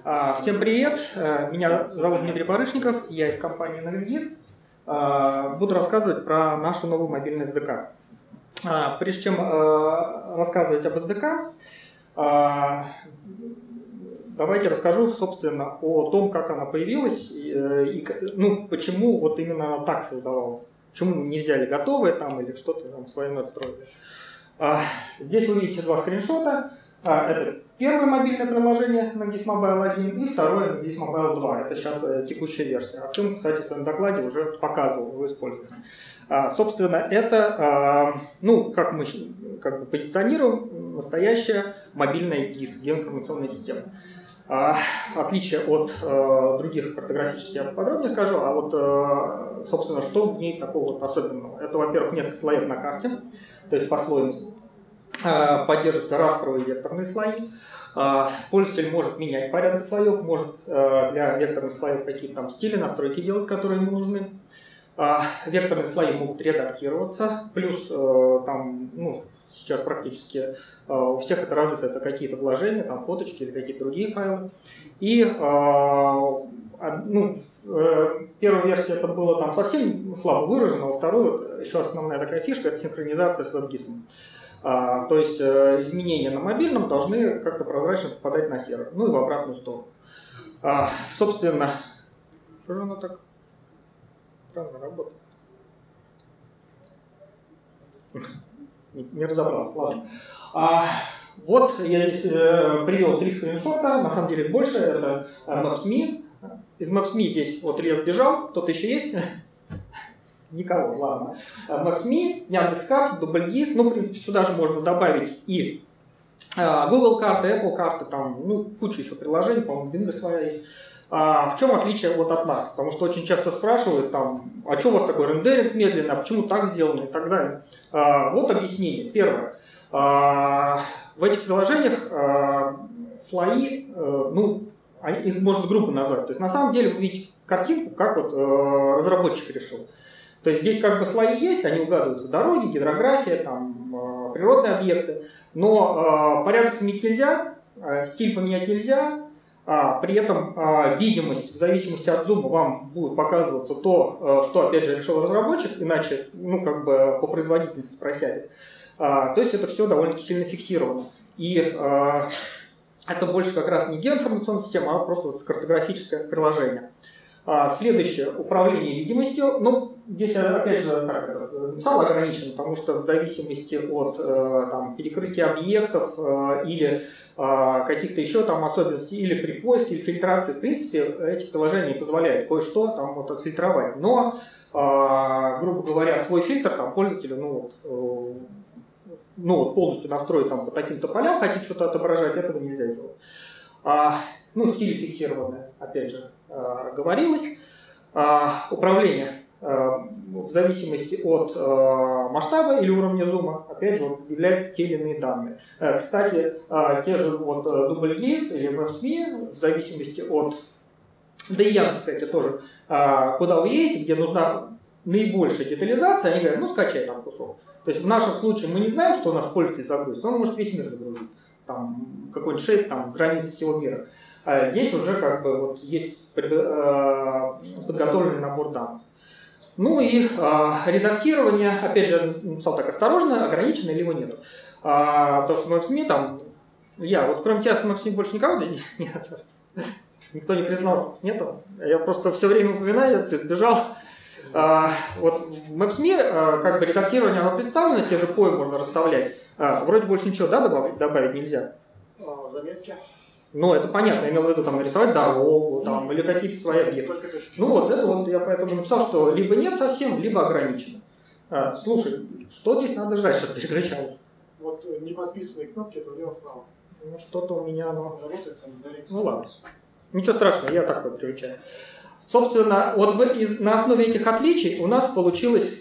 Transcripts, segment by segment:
Всем привет, меня зовут Дмитрий Барышников, я из компании NextGIS. Буду рассказывать про нашу новую мобильную SDK. Прежде чем рассказывать об SDK, давайте расскажу, собственно, о том, как она появилась и почему вот именно так создавалась. Почему не взяли готовое там или что-то там свое настроили. Здесь вы видите два скриншота. Это первое мобильное приложение NextGIS Mobile 1 и второе NextGIS Mobile 2. Это сейчас текущая версия. Артем, кстати, в своем докладе уже показывал его использование. Собственно, это, как мы позиционируем, настоящая мобильная GIS, геоинформационная система. Отличие от других картографических я подробнее скажу, а вот, собственно, что в ней такого вот особенного. Это, во-первых, несколько слоев на карте, то есть по слоям поддерживаются растровые и векторные слои. Пользователь может менять порядок слоев, может для векторных слоев какие-то там стили, настройки делать, которые ему нужны. Векторные слои могут редактироваться, плюс там, сейчас практически у всех это развито, это какие-то вложения, там фоточки или какие-то другие файлы. И первая версия это было там совсем слабо выражено, во вторую еще основная такая фишка — это синхронизация с WebGIS. То есть изменения на мобильном должны как-то прозрачно попадать на сервер, ну и в обратную сторону. Собственно, что же оно так странно работает? Не разобрался, ладно. Вот я здесь привел 3 скриншота, на самом деле больше, это Maps.me. Из Maps.me здесь вот Илья сбежал, кто-то еще есть? Никого, ладно. Maps.me, Яндекс.Карты, DoubleGIS, в принципе, сюда же можно добавить и Google карты, Apple карты, там, куча еще приложений, по-моему, Bing своя есть. В чем отличие вот от нас? Потому что очень часто спрашивают, там, а что у вас такой рендеринг медленный, а почему так сделано и так далее. Вот объяснение. Первое. В этих приложениях слои, их можно грубо назвать. То есть на самом деле вы видите картинку, как вот разработчик решил. То есть здесь как бы слои есть, они угадываются: дороги, гидрография, там, природные объекты, но порядок изменить нельзя, стиль поменять нельзя, при этом видимость в зависимости от зума вам будет показываться то, что опять же решил разработчик, иначе по производительности просядет. То есть это все довольно сильно фиксировано. И это больше как раз не геоинформационная система, а просто вот картографическое приложение. Следующее — управление видимостью. Здесь, опять же, написал ограничено, потому что в зависимости от перекрытия объектов или каких-то еще там особенностей, или при поиске, или фильтрации, в принципе, эти приложения позволяют кое-что там вот отфильтровать. Но, грубо говоря, свой фильтр там пользователю полностью настроить там по таким-то полям, хотите что-то отображать, этого нельзя делать. Стили фиксированные, опять же, говорилось. Управление в зависимости от масштаба или уровня зума, опять же, являются те или иные данные. Кстати, те же вот DoubleGIS или Maps.me, в зависимости от... Да и Яндекс, кстати, тоже. Куда вы едете, где нужна наибольшая детализация, они говорят, скачай там кусок. То есть в нашем случае мы не знаем, что у нас пользователь загрузит, он может весь мир загрузить. Там какой-нибудь шейп, там границы всего мира. А здесь уже есть подготовленный набор данных. И редактирование, опять же, написал так осторожно, ограничено или его нету. Потому что в Maps.me там, кроме тебя с Maps.me больше никого здесь нет. Никто не признался, нету. Я просто все время упоминаю, ты сбежал. Вот в Maps.me редактирование оно представлено, те же пои можно расставлять. Вроде больше ничего, добавить нельзя. Заметки. Это понятно, я имел в виду там нарисовать дорогу там, или какие-то свои объекты. Это я поэтому написал, что либо нет совсем, либо ограничено. Слушай, что здесь надо ждать, чтобы переключалось? Вот не подписанные кнопки, это влево-вправо. Что-то у меня оно... Работает там, ладно. Ничего страшного, я так вот переключаю. Собственно, на основе этих отличий у нас получилась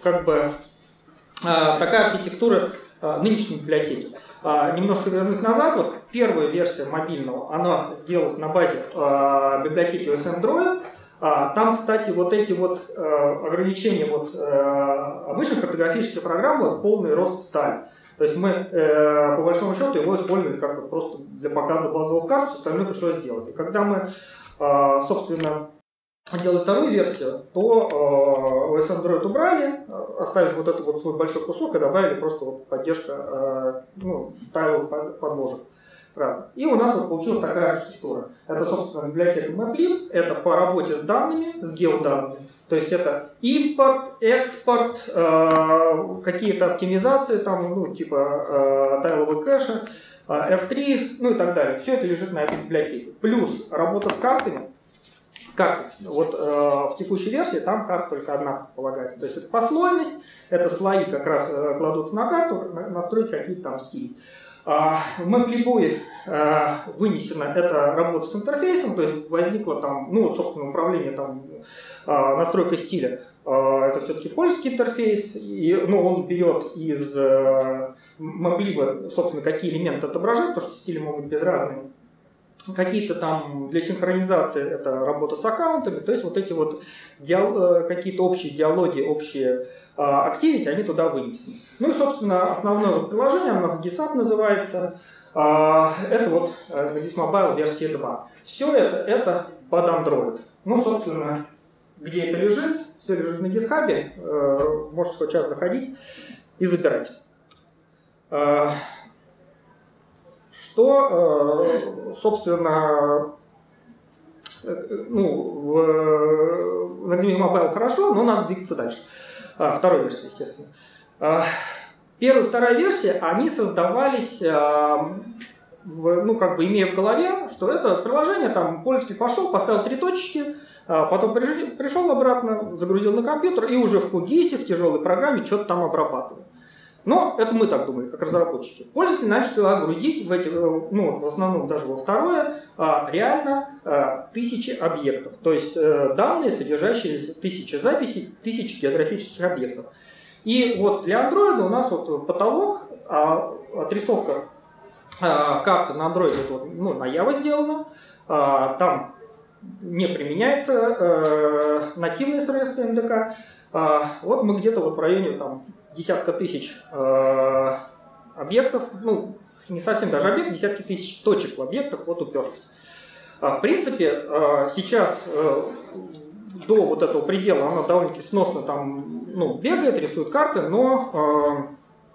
такая архитектура нынешней библиотеки. Немножко вернусь назад, первая версия мобильного, она делалась на базе библиотеки OS Android. Там, кстати, эти ограничения обычных картографических программ, полный рост стали. То есть мы, по большому счету, его используем как бы просто для показа базовых карт, остальное пришлось сделать. И когда мы, собственно, делали вторую версию, то OS Android убрали, оставили вот этот вот свой большой кусок и добавили просто вот поддержка тайловых подложек. Правда. И у нас вот получилась такая архитектура. Это, собственно, библиотека Maplib, это по работе с данными, с геоданными. То есть это импорт, экспорт, какие-то оптимизации, там, типа тайловый кэша, R3, ну и так далее. Все это лежит на этой библиотеке. Плюс работа с картами. Вот в текущей версии там карта только одна полагается. То есть это послойность, это слои как раз кладутся на карту, настроить какие-то там стили. В Maplib вынесена эта работа с интерфейсом, то есть возникло там, собственно, управление там настройкой стиля. Это все-таки польский интерфейс, и он берет из Maplib, собственно, какие элементы отображать, потому что стили могут быть разные. Какие-то там для синхронизации это работа с аккаунтами, то есть вот эти вот какие-то общие диалоги, общие activity, они туда вынесены. Ну и, собственно, основное приложение, у нас GitHub называется, это вот здесь Mobile версия 2. Все это под Android. Собственно, где это лежит, все лежит на GitHub, можете хоть сейчас заходить и забирать. Что, собственно, на GNU Mobile хорошо, но надо двигаться дальше. Второй версии, естественно. Первая и вторая версия, они создавались, имея в голове, что это приложение, там пользователь пошел, поставил 3 точечки, потом пришел обратно, загрузил на компьютер и уже в QGIS, в тяжелой программе что-то там обрабатывал. Но это мы так думали, как разработчики. Пользователь начал грузить в эти, в основном даже во второе, реально 1000 объектов. То есть данные, содержащие 1000 записей, 1000 географических объектов. И вот для Android у нас вот потолок, отрисовка карты на Android на Java сделана. Там не применяется нативные средства MDK. Вот мы где-то вот в районе там десятка тысяч объектов, не совсем даже объект, десятки тысяч точек в объектах вот уперлись. В принципе, сейчас до вот этого предела она довольно-таки сносно там, бегает, рисует карты, но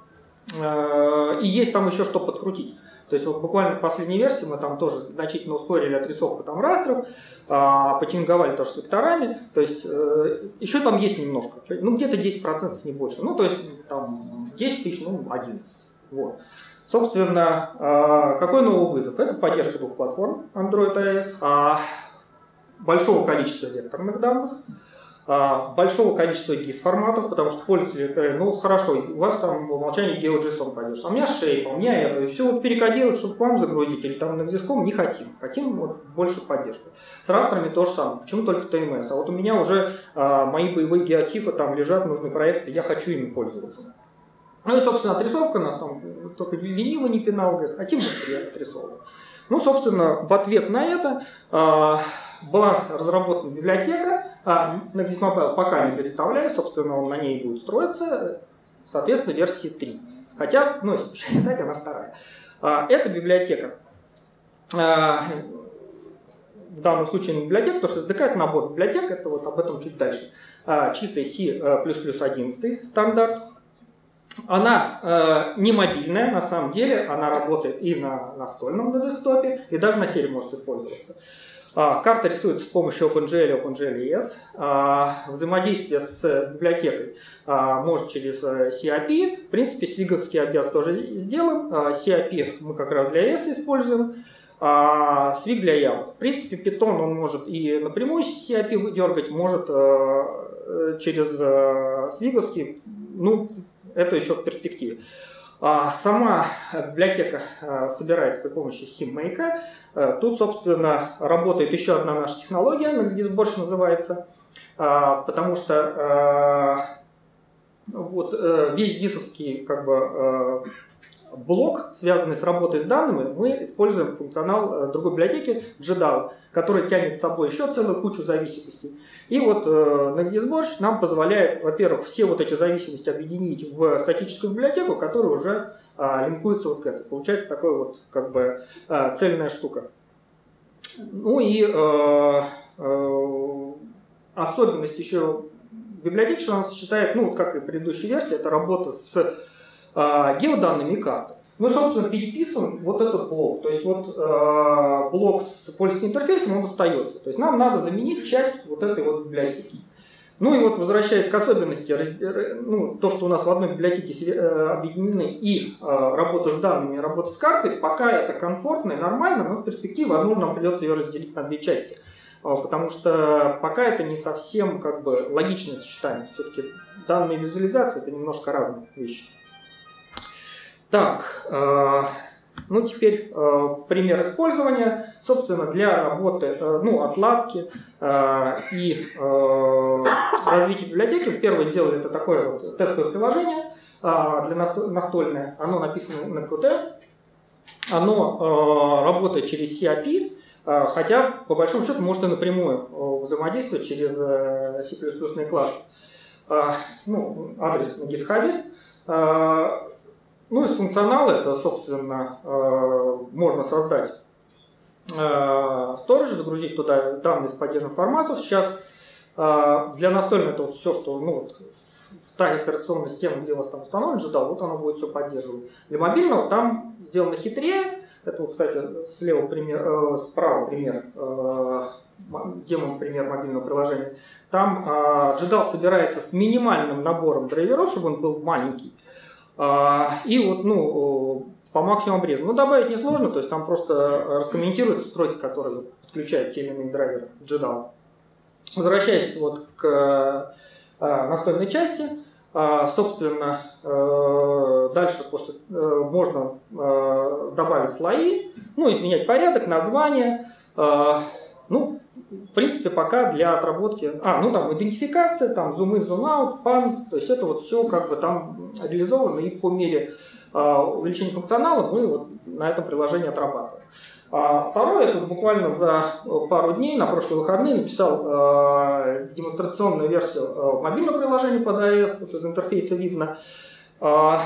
и есть там еще что подкрутить. То есть вот буквально в последней версии мы там тоже значительно ускорили отрисовку там растров, потюнговали тоже с векторами, то есть еще там есть немножко, где-то 10%, не больше, то есть там 10 тысяч, 11. Вот. Собственно, какой новый вызов? Это поддержка двух платформ, Android и iOS, большого количества векторных данных, большого количества GIS-форматов, потому что пользователи говорят, хорошо, у вас там по умолчанию GeoJSON поддерживается, а у меня Shape, у меня это, и все вот перекодировать, чтобы к вам загрузить, или там на XGS.com не хотим, хотим больше поддержки. С растрами то же самое, почему только TMS, а вот у меня уже мои боевые геотипы там лежат, нужны проекты, я хочу ими пользоваться. И, собственно, отрисовка нас там только лениво не пинал, говорит, хотим быстрее отрисовывать. Собственно, в ответ на это была разработана библиотека, на GNU Mobile пока не представляю, собственно, он на ней будет строиться, соответственно, версии 3. Хотя, если считать, она вторая. Эта библиотека, в данном случае не библиотека, потому что SDK это набор библиотек, это вот об этом чуть дальше. Чистый C++ 11 стандарт. Она не мобильная, на самом деле, она работает и на настольном, на десктопе, и даже на серии может использоваться. Карта рисуется с помощью OpenGL и OpenGL-ES. Взаимодействие с библиотекой может через CAPI. В принципе, свиговский обвяз тоже сделан. CAPI мы как раз для ES используем. Swig для Java. В принципе, Python он может и напрямую с CAPI выдергать, может через свиговский. Это еще в перспективе. Сама библиотека собирается при помощи SimMake. Тут, собственно, работает еще одна наша технология, она здесь больше называется, потому что весь дисовский блок, связанный с работой с данными, мы используем функционал другой библиотеки JDAL, который тянет с собой еще целую кучу зависимостей. И вот NextDisBosh нам позволяет, во-первых, все вот эти зависимости объединить в статическую библиотеку, которая уже линкуется вот к этому. Получается такой вот как бы цельная штука. Ну и особенность еще библиотеки, что она сочетает, ну, как и предыдущая версия, это работа с геоданными и картой. Мы, собственно, переписываем вот этот блок. То есть вот блок с пользовательским интерфейсом, он остается. То есть нам надо заменить часть вот этой вот библиотеки. Ну и вот, возвращаясь к особенности, ну, то, что у нас в одной библиотеке объединены и работа с данными, и работа с картой, пока это комфортно и нормально, но в перспективе, возможно, нам придется ее разделить на две части. Потому что пока это не совсем как бы логичное сочетание. Все-таки данные визуализации — это немножко разные вещи. Так, ну теперь пример использования. Собственно, для работы, ну, отладки и развития библиотеки первое сделали это такое вот тестовое приложение для настольное. Оно написано на Qt. Оно работает через CAPI, хотя по большому счету может и напрямую взаимодействовать через C++ класс. Ну, адрес на GitHub. Ну, из функционала это, собственно, можно создать storage, загрузить туда данные с поддержанных форматов. Сейчас для настольного это вот все, что, ну, вот, та операционная система, где у вас там установлен JDAL, вот оно будет все поддерживать. Для мобильного там сделано хитрее. Это, вот, кстати, слева пример, справа пример, демо-пример мобильного приложения. Там JDAL собирается с минимальным набором драйверов, чтобы он был маленький. И вот, ну, по максимуму обрезу. Ну, добавить несложно, то есть там просто раскомментируются строки, которые подключают те или иные драйверы JDAL. Возвращаясь вот к настольной части, собственно, дальше можно добавить слои, ну, изменять порядок, название. Ну, в принципе, пока для отработки... ну там идентификация, там zoom-in, zoom-out, pan, то есть это вот все как бы там реализовано, и по мере увеличения функционала мы вот на этом приложении отрабатываем. Второе, это буквально за пару дней, на прошлые выходные, написал демонстрационную версию мобильного приложения под iOS, это из интерфейса видно. Но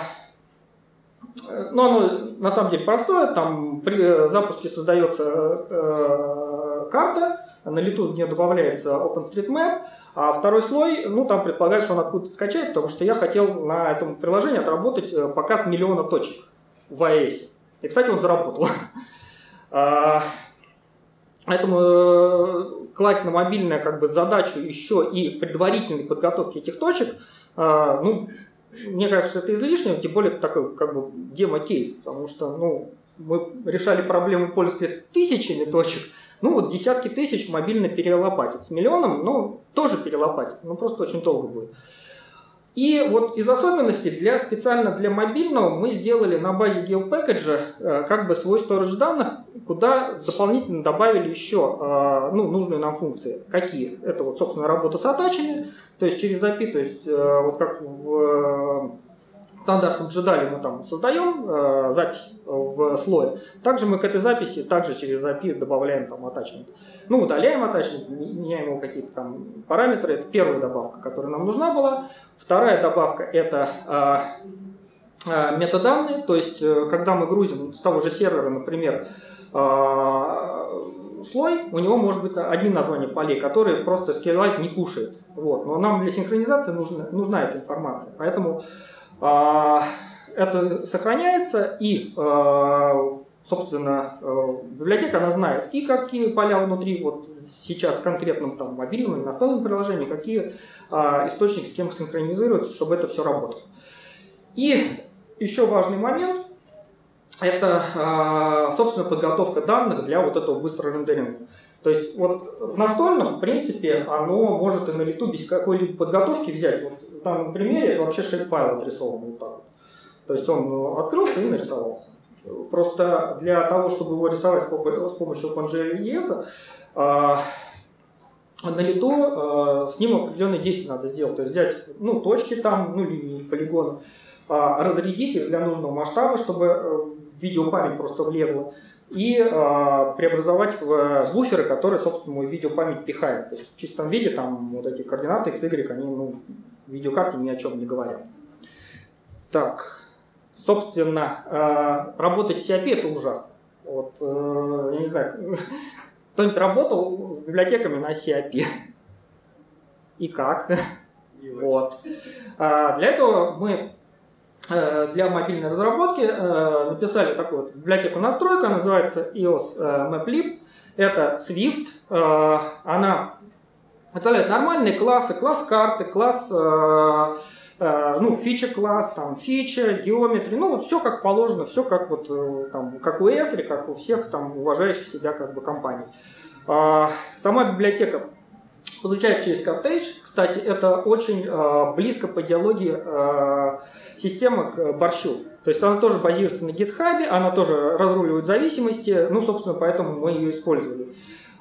оно на самом деле простое, там при запуске создается карта, на лету в нее добавляется OpenStreetMap, а второй слой, ну, там предполагается, что он откуда-то скачает, потому что я хотел на этом приложении отработать показ 1 миллиона точек в iOS. И, кстати, он заработал. Поэтому класть на мобильное как бы задачу еще и предварительной подготовки этих точек, ну, мне кажется, это излишне, тем более это такой как бы демо-кейс, потому что, ну, мы решали проблему пользователя с тысячами точек. Ну вот десятки тысяч мобильно перелопатить. С миллионом, ну, тоже перелопатить, но просто очень долго будет. И вот из особенностей специально для мобильного мы сделали на базе GeoPackage как бы свой storage данных, куда дополнительно добавили еще ну, нужные нам функции. Какие? Это вот, собственно, работа с атачами, то есть через API, то есть вот как в стандартном JDAL мы там создаем запись в слое. Также мы к этой записи также через API добавляем там attachment. Ну, удаляем attachment, меняем его какие-то там параметры. Это первая добавка, которая нам нужна была. Вторая добавка — это метаданные, то есть когда мы грузим с того же сервера, например, слой, у него может быть одни названия полей, которые просто SQLite не кушает. Вот. Но нам для синхронизации нужна эта информация. Поэтому это сохраняется, и, собственно, библиотека, она знает и какие поля внутри, вот сейчас в конкретном там, мобильном или настольном приложении, какие источники с кем синхронизируются, чтобы это все работало. И еще важный момент — это, собственно, подготовка данных для вот этого быстрого рендеринга. То есть вот в настольном, в принципе, оно может и на лету без какой-либо подготовки взять. Вот в данном примере это вообще shape-файл отрисован вот так вот. То есть он открылся и нарисовался. Просто для того, чтобы его рисовать с помощью OpenGL на лету с ним определенные действия надо сделать. То есть взять точки там, линии, полигоны, разрядить их для нужного масштаба, чтобы видеопамять просто влезла, и преобразовать в буферы, которые, собственно, мой видеопамять пихает. То есть в чистом виде там вот эти координаты x, y, они в видеокарте ни о чем не говорят. Так, собственно, работать с CIP это ужасно. Вот, я не знаю, кто-нибудь работал с библиотеками на CIP? И как? Вот. Для этого мы для мобильной разработки написали такую вот библиотеку настройка, называется EOS MapLib. Это Swift. Она представляет нормальные классы, класс карты, класс, фича-класс, там, фича, геометрия, ну, вот все как положено, все как вот там, как у Esri, как у всех там уважающих себя как бы компаний. Сама библиотека получает через Cartage. Кстати, это очень близко по идеологии система к борщу. То есть она тоже базируется на GitHub, она тоже разруливает зависимости, ну, собственно, поэтому мы ее использовали.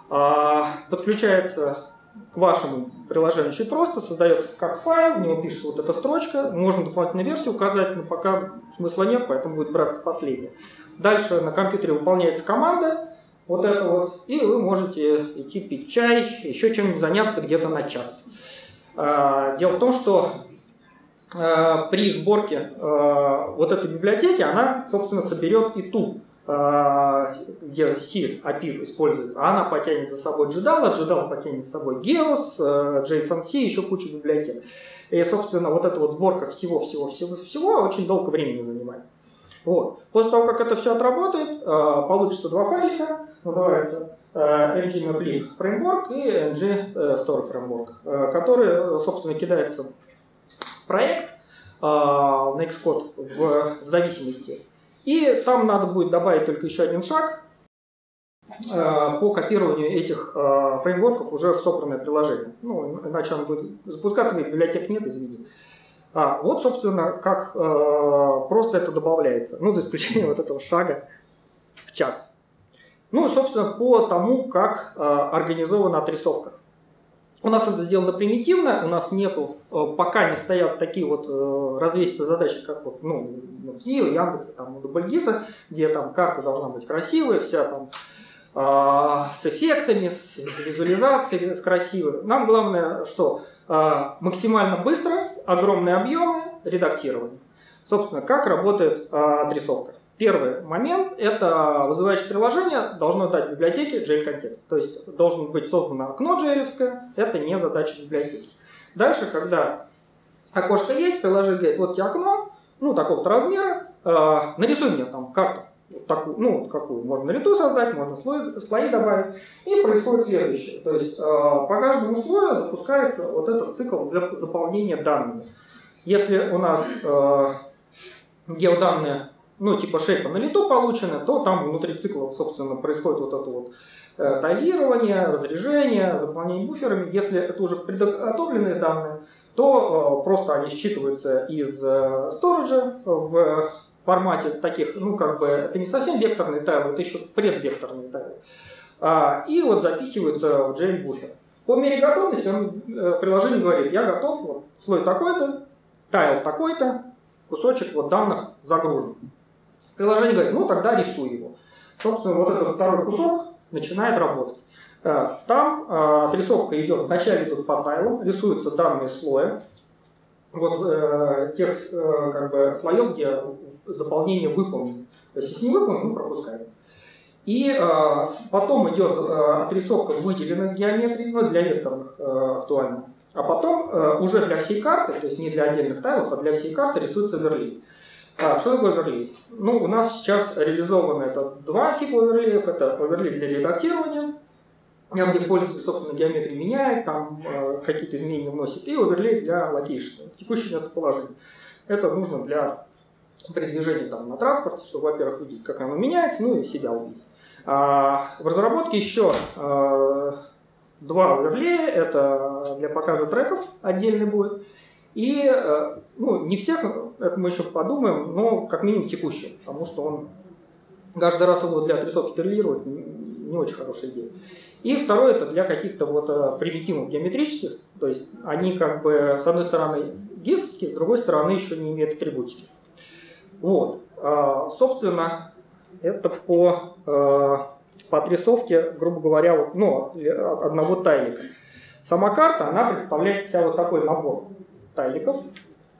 Подключается к вашему приложению очень просто, создается как файл, в него пишется вот эта строчка, можно дополнительную версию указать, но пока смысла нет, поэтому будет браться последняя. Дальше на компьютере выполняется команда, вот это вот, и вы можете идти пить чай, еще чем-нибудь заняться где-то на час. Дело в том, что при сборке вот этой библиотеки она, собственно, соберет и ту, где C API используется, она потянет за собой JDAL, JDAL потянет за собой Geos, JSON-C, еще кучу библиотек. И, собственно, вот эта вот сборка всего очень долго времени занимает. Вот. После того, как это все отработает, получится два файлика, называется ng-maplib framework и ng-store framework, которые, собственно, кидаются в проект на Xcode в зависимости. И там надо будет добавить только еще один шаг по копированию этих фреймворков уже в собранное приложение. Ну, иначе он будет запускаться, говорит, библиотек нет, извини. Вот, собственно, как просто это добавляется. Ну, за исключением вот этого шага в час. Ну, и, собственно, по тому, как организована отрисовка. У нас это сделано примитивно, у нас нету, пока не стоят такие вот развесистые задачи, как вот, Кио, Яндекс, там, Дубльгиса, где там карта должна быть красивая, вся там с эффектами, с визуализацией, с красивой. Нам главное, что максимально быстро, огромные объемы, редактирование. Собственно, как работает отрисовка. Первый момент – это вызывающее приложение должно дать библиотеке JL-контекст. То есть должен быть создано окно JL-евское, это не задача библиотеки. Дальше, когда окошко есть, приложение говорит, вот тебе окно, такого-то размера, нарисуй мне там карту. Вот такую, какую можно на лету создать, можно слои добавить. И происходит следующее. То есть по каждому слою запускается вот этот цикл для заполнения данными. Если у нас геоданные типа шейпа на лету получены, то там внутри цикла, собственно, происходит вот это вот тайлирование, разрежение, заполнение буферами. Если это уже предготовленные данные, то просто они считываются из сториджа в формате таких, это не совсем векторные тайлы, это еще предвекторные тайлы. И вот запихиваются в JL-буфер. По мере готовности приложение говорит, я готов, вот, слой такой-то, тайл такой-то, кусочек вот данных загружен. Приложение говорит, тогда рисуй его. Собственно, вот этот второй кусок начинает работать. Там отрисовка идет, вначале идут по тайлам, рисуются данные слоя, вот тех слоев, где заполнение выполнено. То есть, если не выполнено, пропускается. И потом идет отрисовка выделенных геометрий, для векторных актуально. А потом уже для всей карты, то есть не для отдельных тайлов, а для всей карты рисуется оверлей. Что такое оверлей? У нас сейчас реализовано это два типа оверлеев. Это оверлей для редактирования, где пользователь, собственно, геометрию меняет, там какие-то изменения вносит, и оверлей для локейшена, текущее местоположение. Это нужно для передвижения там на транспорте, чтобы, во-первых, видеть, как оно меняется, и себя увидеть. В разработке еще два оверлея, это для показа треков отдельный будет. И, не всех, это мы еще подумаем, но как минимум текущий, потому что он каждый раз его для отрисовки триллировать не очень хорошая идея. И второе, это для каких-то вот примитивов геометрических, то есть они с одной стороны гисовские, с другой стороны еще не имеют атрибутики. Вот, собственно, это по отрисовке, грубо говоря, одного тайлика. Сама карта, она представляет из себя вот такой набор тайликов.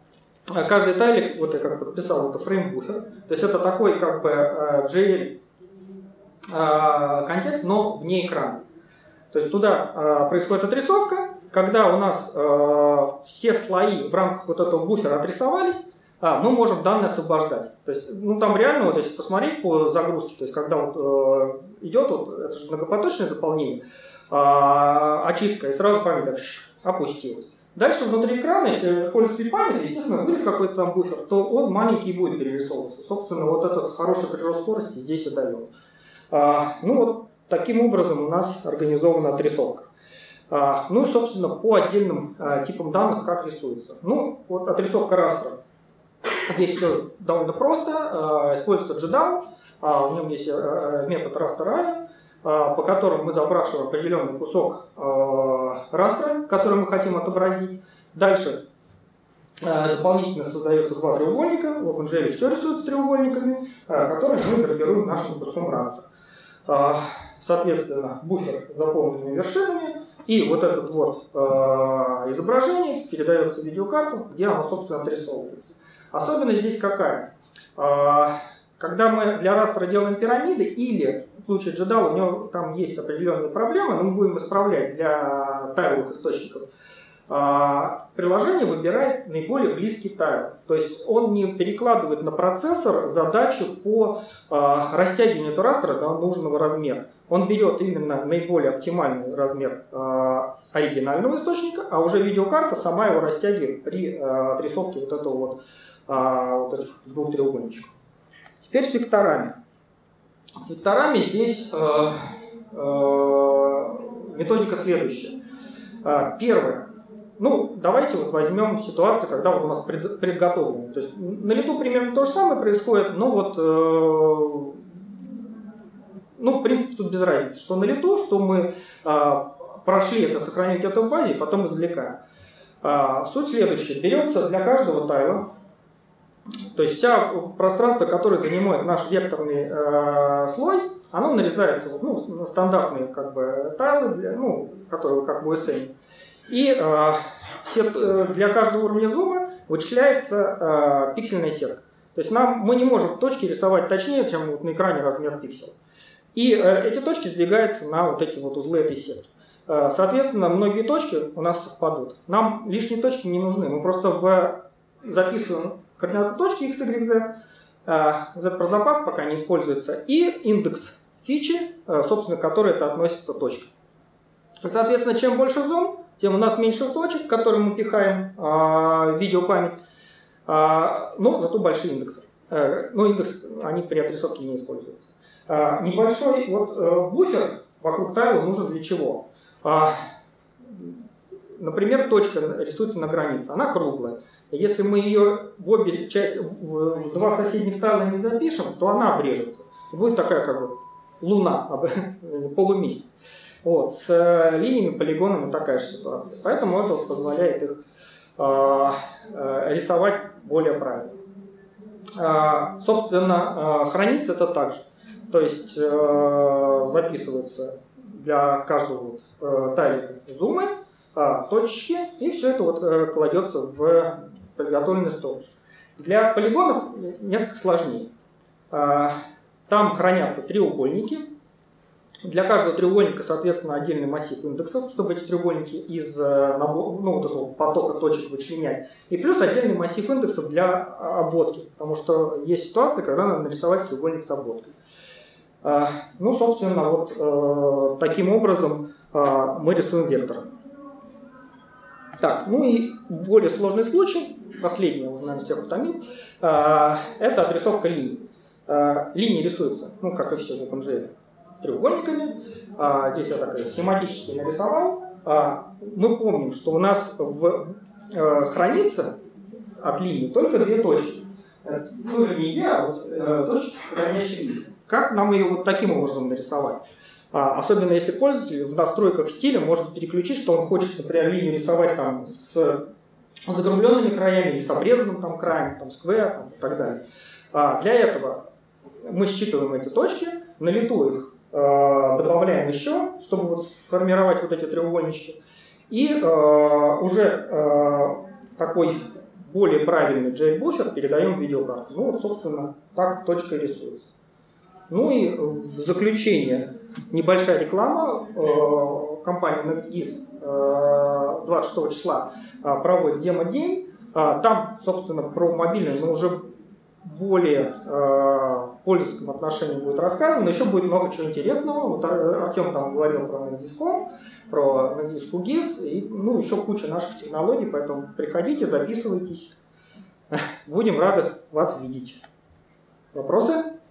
каждый тайлик, вот я как подписал, это фрейм-буфер. То есть это такой как бы JL контекст, но вне экрана. То есть туда происходит отрисовка. Когда у нас все слои в рамках вот этого буфера отрисовались, мы можем данные освобождать. То есть, ну там реально, вот если посмотреть по загрузке, то есть когда вот идет вот, это же многопоточное заполнение, очистка, и сразу память так опустилась. Дальше внутри экрана, если пользователь памяти, естественно, вылез какой-то там буфер, то он маленький будет перерисовываться. Собственно, вот этот хороший прирост скорости здесь и дает. Ну вот таким образом у нас организована отрисовка. Ну и, собственно, по отдельным типам данных как рисуется. Ну, вот отрисовка растра. Здесь все довольно просто. Используется JDAO. В нем есть метод raster, по которому мы запрашиваем определенный кусок растра, который мы хотим отобразить. Дальше дополнительно создается два треугольника. В OpenGL все рисуется треугольниками, которые мы группируем нашим куском растра. Соответственно, буфер заполнен вершинами. И вот это вот изображение передается в видеокарту, где оно, собственно, отрисовывается. Особенность здесь какая? Когда мы для растра делаем пирамиды, или в случае JDAO у него там есть определенные проблемы, но мы будем исправлять для тайловых источников, приложение выбирает наиболее близкий тайл. То есть он не перекладывает на процессор задачу по растягиванию этого растра до нужного размера. Он берет именно наиболее оптимальный размер оригинального источника, а уже видеокарта сама его растягивает при отрисовке вот этого вот этих двух треугольничков. Теперь с векторами. С векторами здесь методика следующая. Первое. Ну, давайте вот возьмем ситуацию, когда вот у нас предготовлено. То есть на лету примерно то же самое происходит, но вот, ну, в принципе, тут без разницы, что на лету, что мы прошли это, сохранить это в базе, потом извлекаем. Суть следующая. Берется для каждого тайла, то есть вся пространство, которое занимает наш векторный слой, оно нарезается вот, ну, на стандартные как бы тайлы, ну, которые как бы OSM. И для каждого уровня зума вычисляется пиксельная сетка. То есть мы не можем точки рисовать точнее, чем вот на экране размер пикселя. И эти точки сдвигаются на вот эти вот узлы этой сетки. Соответственно, многие точки у нас совпадут. Нам лишние точки не нужны. Мы просто записываем координаты точки x, y, z. Z про запас пока не используется. И индекс фичи, собственно, к которой это относится точка. Соответственно, чем больше зум, тем у нас меньше точек, которые мы пихаем в видеопамять, но зато большие индексы. Но индекс, они при отрисовке не используются. Небольшой вот буфер вокруг тайла нужен для чего? Например, точка рисуется на границе, она круглая. Если мы ее в обе части, в два соседних тайла не запишем, то она обрежется. Будет такая как бы луна, полумесяц. Вот, с линиями, полигонами такая же ситуация. Поэтому это позволяет их рисовать более правильно. Собственно, хранится это также. То есть записывается для каждого тайлика зумы, точечки, и все это вот кладется в подготовленный сторож. Для полигонов несколько сложнее. Там хранятся треугольники. Для каждого треугольника, соответственно, отдельный массив индексов, чтобы эти треугольники из вот этого потока точек вычленять. И плюс отдельный массив индексов для обводки, потому что есть ситуация, когда надо нарисовать треугольник с обводкой. Ну, собственно, вот таким образом мы рисуем вектор. Так, ну и более сложный случай, последний, наверное, всех утомил, это отрисовка линий. Линии рисуются, ну, как и все в OpenGL, треугольниками. Здесь я так схематически нарисовал. Мы помним, что у нас хранится от линии только две точки. Ну, не я, а вот точки, хранящие линии. Как нам ее вот таким образом нарисовать? Особенно если пользователь в настройках стиля может переключить, что он хочет, например, линию рисовать там с закругленными краями или с обрезанным там краем, там сквер там, и так далее. Для этого мы считываем эти точки, на лету их добавляем еще, чтобы вот сформировать вот эти треугольнички. И уже такой более правильный JL-буфер передаем в видеокарту. Ну, вот, собственно, так точка рисуется. Ну и в заключение небольшая реклама. Компания NextGIS 26 числа проводит демо-день. Там, собственно, про мобильный, но уже более пользовательском отношении будет рассказано. Еще будет много чего интересного. Вот Артем там говорил про NextGIS.com, про NextGIS QGIS, и ну, еще куча наших технологий, поэтому приходите, записывайтесь. Будем рады вас видеть. Вопросы?